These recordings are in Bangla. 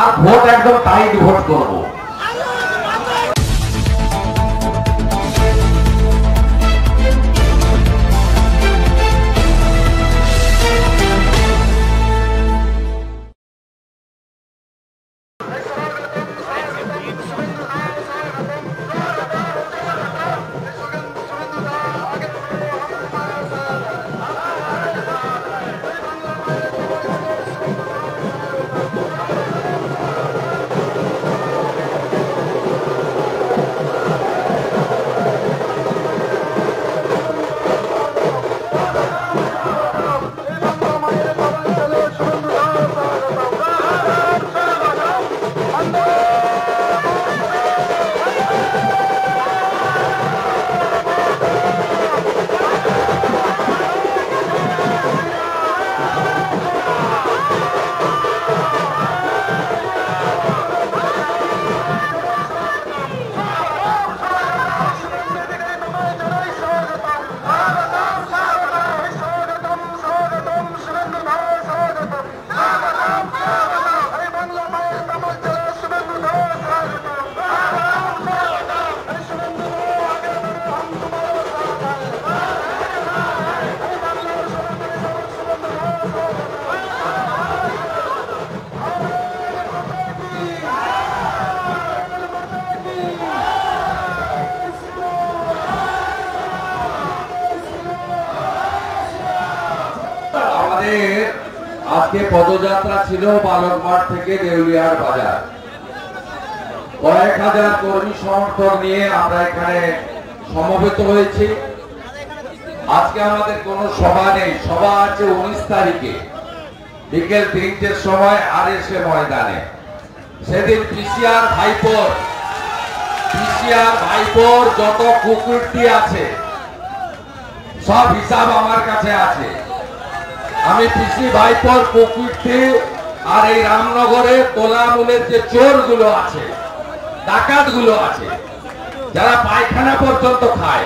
আর ভোট একদম টাইট ভোট করব। আজকে পদযাত্রা ছিল বালকমাঠ থেকে দেউলিয়ার বাজার। কয়েক হাজার কর্মী সমর্থক নিয়ে আমরা এখানে সমবেত হয়েছি। আজকে আমাদের কোনো সভা নেই, সভা আছে 19 তারিখে বিকেল 3টের সময় আরএসএ ময়দানে। সেদিন পিসিআর ভাইপোর যত কুকীর্তি আছে সব হিসাব আমার কাছে আছে। আমি পিসি ভাইপোর কুকীর্তি আর এই রামনগরে তোলামূলের যে চোরগুলো আছে, ডাকাতগুলো আছে, যারা পায়খানা পর্যন্ত খায়,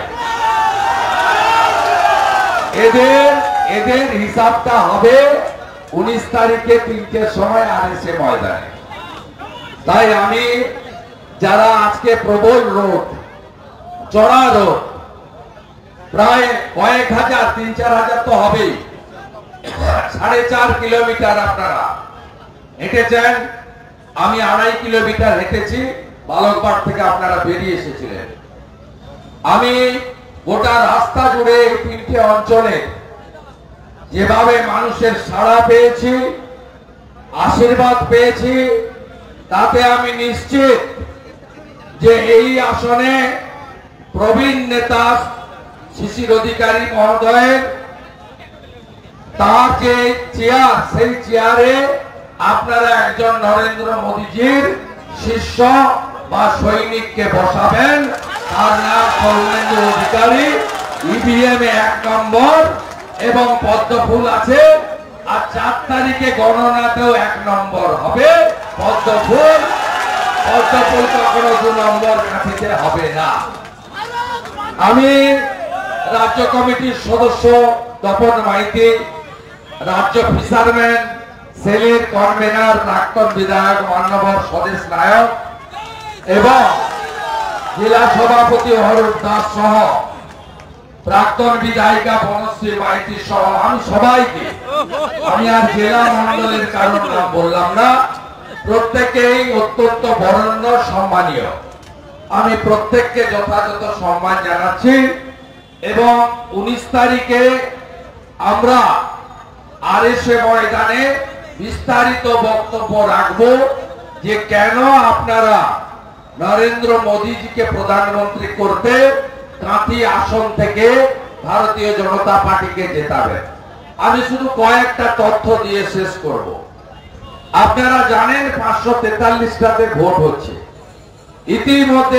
এদের হিসাবটা হবে 19 তারিখে 3টের সময় আরএসএ ময়দানে। তাই আমি যারা আজকে প্রবল রোদ, চড়া রোদ, প্রায় কয়েক হাজার, 3-4 হাজার তো হবেই, 4.5 কিলোমিটার আপনারা হেঁটেছেন, আমি 2.5 কিলোমিটার হেঁটেছি। বালকমাঠ থেকে আপনারা বেরিয়ে এসেছিলেন। আমি গোটা রাস্তা জুড়ে এই 3টে অঞ্চলে যেভাবে মানুষের সাড়া পেয়েছি, আশীর্বাদ পেয়েছি, তাতে আমি নিশ্চিত যে এই আসনে প্রবীণ নেতা শিশির অধিকারী মহোদয়ের তার যে চেয়ার, সেই চেয়ারে আপনারা একজন নরেন্দ্র মোদীজির শিষ্য বা সৈনিককে বসাবেন। তার নাম সৌমেন্দু অধিকারী। ইভিএম এ 1 নম্বর এবং পদ্মফুল আছে। আর 4 তারিখে গণনাতেও 1 নম্বর হবে পদ্মফুল। পদ্মফুল কখনো 2 নম্বর কাঠিতে হবে না। আমি রাজ্য কমিটির সদস্য তপন মাইতি, রাজ্য ফিশারম্যান সেলের কনভেনার প্রাক্তন বিধায়ক মান্যবর স্বদেশ নায়ক এবং জেলা সভাপতি অরূপ দাস সহ প্রাক্তন বিধায়িকা বনশ্রী মাইতি সহ আমি সবাইকে, আমি আর জেলা মন্ডলের কারণ নাম বললাম না, প্রত্যেকেই অত্যন্ত বরেণ্য সম্মানীয়। আমি প্রত্যেককে যথাযথ সম্মান জানাচ্ছি এবং 19 তারিখে আমরা আরএসএ ময়দানে বিস্তারিত বক্তব্য রাখব যে কেন আপনারা নরেন্দ্র মোদীজিকে প্রধানমন্ত্রী করতে কাঁথি আসন থেকে ভারতীয় জনতা পার্টিকে জেতাবেন। আমি শুধু কয়েকটা তথ্য দিয়ে শেষ করব। আপনারা জানেন 543টাতে ভোট হচ্ছে। ইতিমধ্যে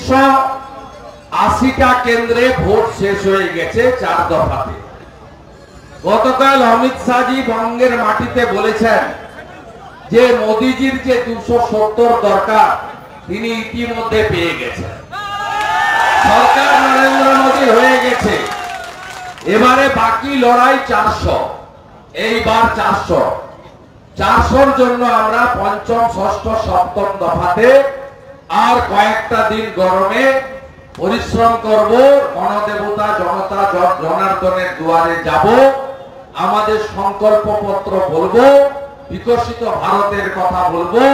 380টা কেন্দ্রে ভোট শেষ হয়ে গেছে 4 দফাতে। গতকাল অমিত শাহজি বঙ্গের মাটিতে বলেছেন যে মোদীজির যে 270 দরকার তিনি ইতিমধ্যে পেয়ে গেছেন। সরকার নরেন্দ্র মোদী হয়ে গেছে। এবারে বাকি লড়াই 400, এইবার 400। 400-র জন্য আমরা পঞ্চম, ষষ্ঠ, সপ্তম দফাতে আর কয়েকটা দিন গরমে পরিশ্রম করব, গণদেবতা জনতা জনার্দনের দুয়ারে যাব, আমাদের সংকল্পপত্র বলবো, বিকশিত ভারতের কথা বলবো।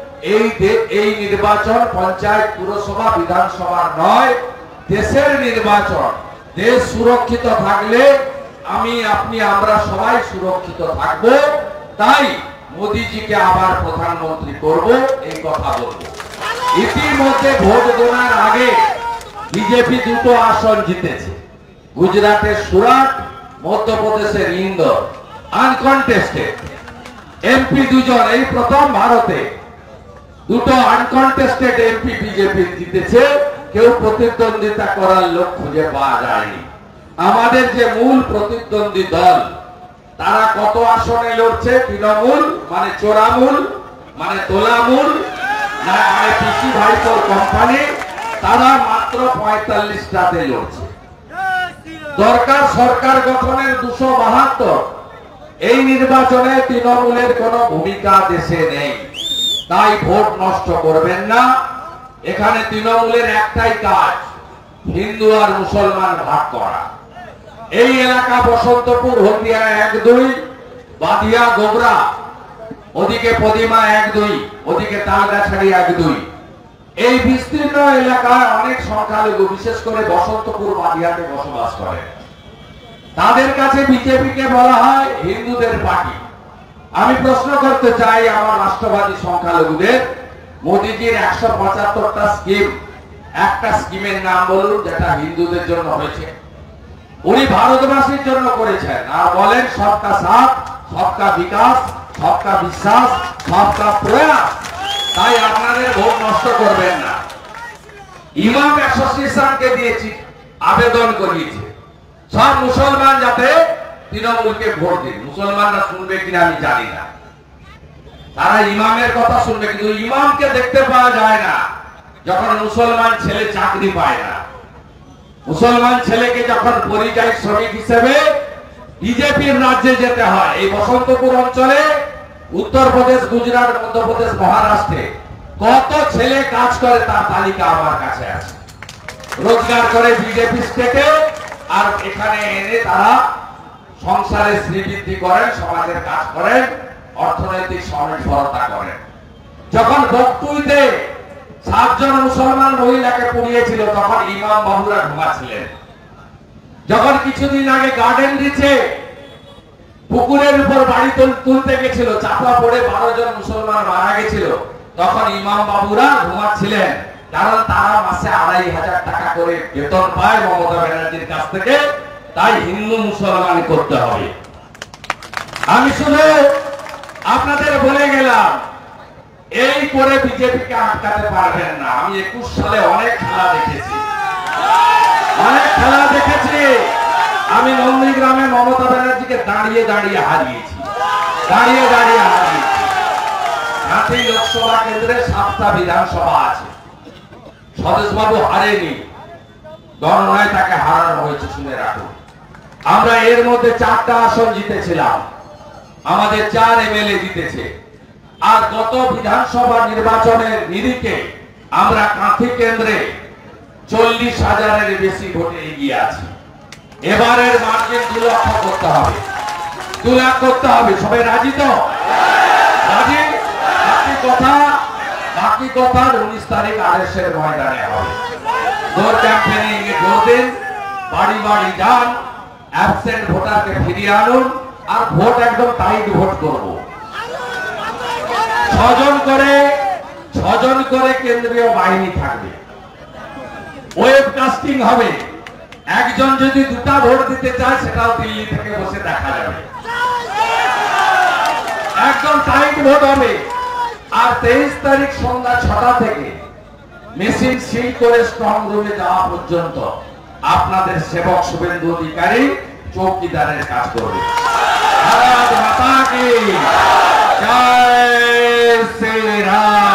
এই নির্বাচন পঞ্চায়েত, পুরসভা, বিধানসভার নয়, দেশের নির্বাচন। দেশ সুরক্ষিত থাকলে আমি, আপনি, আমরা সবাই সুরক্ষিত থাকবো। তাই মোদিজিকে আবার প্রধানমন্ত্রী করব, এই কথা বলবো। ইতিমধ্যে ভোট গণনার আগে বিজেপি 2টো আসন জিতেছে, গুজরাটের সুরাট, মধ্যপ্রদেশের ইন্দোর, আনকন্টেস্টেড। এমপি 2জন, এই প্রথম ভারতে 2টো আনকন্টেস্টেড এমপি বিজেপি জিতেছে। কেউ প্রতিদ্বন্দ্বিতা করার লোক খুঁজে পাওয়া যায়নি। আমাদের যে মূল প্রতিদ্বন্দ্বী দল, তারা কত আসনে লড়ছে? তৃণমূল মানে চোরামূল, মানে তোলামূল, মানে পিসি ভাইপোর কোম্পানি, তারা মাত্র 45টাতে লড়ছে। দরকার সরকার গঠনের 272। এই নির্বাচনে তৃণমূলের কোনো ভূমিকা দেশে নেই। তাই ভোট নষ্ট করবেন না। এখানে তৃণমূলের একটাই কাজ, হিন্দু আর মুসলমান ভাগ করা। এই এলাকা বসন্তপুর, হলদিয়া 1-2, বাদিয়া, গোবরা, ওদিকে পদিমা 1-2, ওদিকে তালগাছাড়ি 1-2। এই বিস্তীর্ণ এলাকায় অনেক সংখ্যালঘু, বিশেষ করে বসন্তপুর, বাদিয়াতে বসবাস করে। তাদের কাছে বিজেপিকে বলা হয় হিন্দুদের পার্টি। আমি প্রশ্ন করতে চাই আমার রাষ্ট্রবাদী সংখ্যালঘুদের, মোদিজির 175টা স্কিম, একটা স্কিমের নাম বলুন যেটা হিন্দুদের জন্য হয়েছে। উনি ভারতবাসীর জন্য করেছেন, আর বলেন সবকা সাথ, সবকা বিকাশ, সবকা বিশ্বাস, সবকা প্রয়াস। তাই আপনাদের ভোট নষ্ট করবেন না। ইমাম অ্যাসোসিয়েশনকে দিয়েছি, আবেদন করিয়েছে সব মুসলমান যাতে তৃণমূলকে ভোট দিন। মুসলমানরা শুনবে কিনা আমি জানি না, তারা ইমামের কথা শুনবে, কিন্তু ইমামকে দেখতে পাওয়া যায় না যখন মুসলমান ছেলে চাকরি পায় না। মুসলমান ছেলেকে যখন পরিযায়ী শ্রমিক হিসেবে বিজেপির রাজ্যে যেতে হয়। এই বসন্তপুর অঞ্চলে, উত্তরপ্রদেশ, গুজরাট, মধ্যপ্রদেশ, মহারাষ্ট্রে কত ছেলে কাজ করে তার তালিকা আমার কাছে আছে। রোজগার করে বিজেপি স্টেটে, আর এখানে এনে তারা সংসারে শ্রীবৃদ্ধি করেন, সমাজের কাজ করেন, অর্থনৈতিক স্বনির্ভরতা করেন। যখন বকটুইতে 7 জন মুসলমান মহিলাকে পুড়িয়েছিল, তখন ইমাম বাবুরা ঘুমাচ্ছিলেন। যখন কিছুদিন আগে গার্ডেন দিচ্ছে, পুকুরের উপর বাড়ি তুলতে গেছিল, চাপা পড়ে 12 জন মুসলমান মারা গেছিল, তখন ইমাম বাবুরা ঘুমাচ্ছিলেন। কারণ তারা মাসে 2500 টাকা করে বেতন পায় মমতা ব্যানার্জির কাছ থেকে। তাই হিন্দু মুসলমান করতে হবে। আমি শুধু আপনাদের বলে গেলাম, এই করে বিজেপিকে আটকাতে পারবেন না। আমি 21 সালে অনেক খেলা দেখেছি, অনেক খেলা দেখেছি। আমি নন্দীগ্রামে মমতা ব্যানার্জিকে দাঁড়িয়ে দাঁড়িয়ে হারিয়েছি, দাঁড়িয়ে দাঁড়িয়ে হারিয়েছি। হাতি লোকসভা কেন্দ্রে 7টা বিধানসভা আছে, স্বদেশবাবু হারেনি, গণনায় তাকে হারানো হয়েছে, শুনে রাখুন। আমরা এর মধ্যে 4টা আসন জিতেছিলাম, আমাদের 4 এমএলএ জিতেছে। আর গত বিধানসভা নির্বাচনের নিরিখে আমরা কাঁথি কেন্দ্রে 40,000-এর বেশি ভোটে এগিয়ে আছি। এবারের মার্জিন 2 লক্ষ করতে হবে, 2 লাখ করতে হবে। সবাই রাজি তো? রাজি? বাকি কথা 19 তারিখ আরএসের ময়দানে হবে। ভোট ক্যাম্পেইনিং এ জোর দিন, বাড়ি বাড়ি যান, অ্যাবসেন্ট ভোটারকে ফিরিয়ে আনুন, আর ভোট একদম টাইট ভোট করব। 6 জন করে কেন্দ্রীয় বাহিনী থাকবে, ওয়েবকাস্টিং হবে। একজন যদি 2টা ভোট দিতে চায়, সেটাও দিল্লি থেকে বসে দেখা যাবে। একদম টাইট ভোট হবে। আর 23 তারিখ সন্ধ্যা 6টা থেকে মেশিন সিল করে স্ট্রং রুমে যাওয়া পর্যন্ত আপনাদের সেবক শুভেন্দু অধিকারী চৌকিদারের কাজ করবে। ভারত মাতা কি জয় শ্রী রাম।